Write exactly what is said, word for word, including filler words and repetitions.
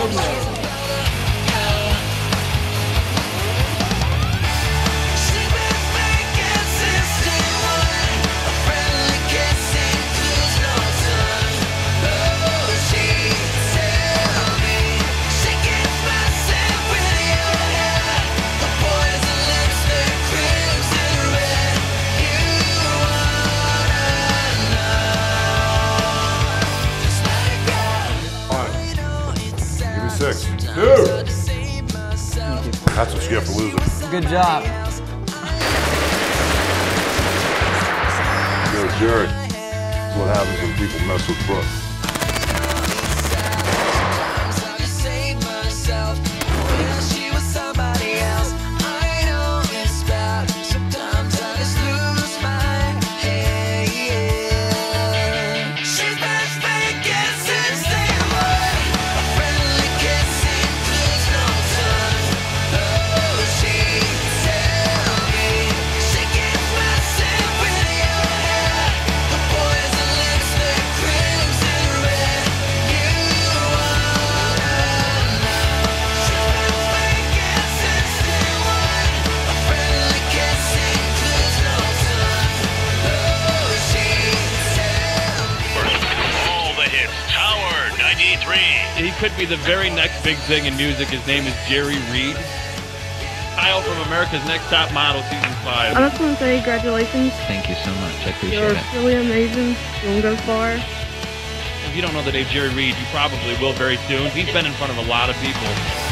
Six. Dude! That's what you get for losing. Good job. Yo, Jerry, that's what happens when people mess with Brooke. He could be the very next big thing in music. His name is Jerry Reid. Kyle from America's Next Top Model Season five. I just want to say congratulations. Thank you so much. I appreciate You're it. You're really amazing. You'll go far. If you don't know the name Jerry Reid, you probably will very soon. He's been in front of a lot of people.